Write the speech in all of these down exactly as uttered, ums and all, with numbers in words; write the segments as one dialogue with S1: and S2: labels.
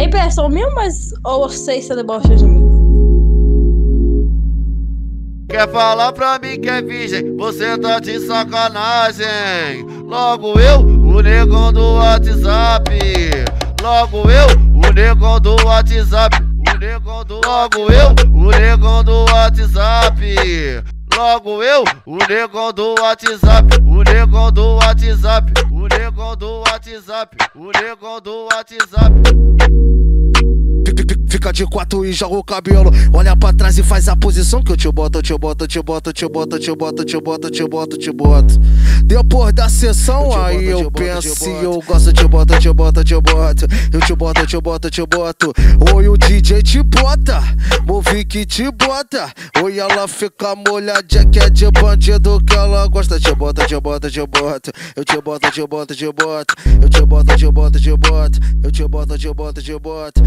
S1: impressão minha, mas ou vocês se debocham de mim?
S2: Quer falar pra mim que é virgem? Você tá de sacanagem. Logo eu, o negão do WhatsApp. Logo eu, o negão do WhatsApp. O negão do Logo eu, o negão do WhatsApp. Logo eu, o negão do WhatsApp. O negão do WhatsApp. O negão do WhatsApp. O negão do WhatsApp.
S3: Fica de quatro e joga o cabelo. Olha pra trás e faz a posição que eu te boto, eu te boto, eu te boto, eu te boto, eu te boto, eu te boto, eu te boto, eu te boto. Depois da sessão aí eu penso e eu gosto, eu te boto, eu te boto, eu te boto. Eu te boto, eu te boto, eu te boto. Oi, o D J te bota, Movi que te bota. Oi, ela fica molhadinha que é de bandido que ela gosta. Te bota, te bota, te bota. Eu te boto, te boto, te boto. Eu te boto, te boto, te boto. Eu te boto, te boto, te boto.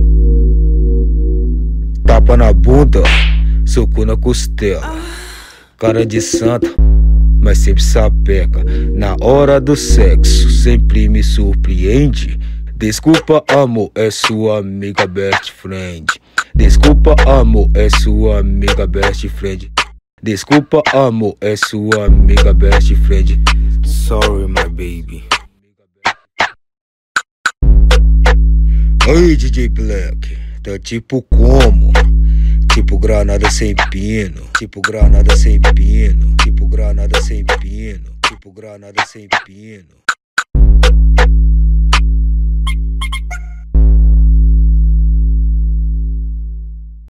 S4: Tapa na bunda, soco na costela. Cara de santa, mas sempre sapeca. Na hora do sexo, sempre me surpreende. Desculpa, amor, é sua amiga best friend. Desculpa, amor, é sua amiga best friend. Desculpa, amor, é sua amiga best friend. Sorry, my baby. Aí, D J Black, tá tipo como? Tipo granada sem pino. Tipo granada sem pino. Tipo granada sem pino. Tipo granada sem pino.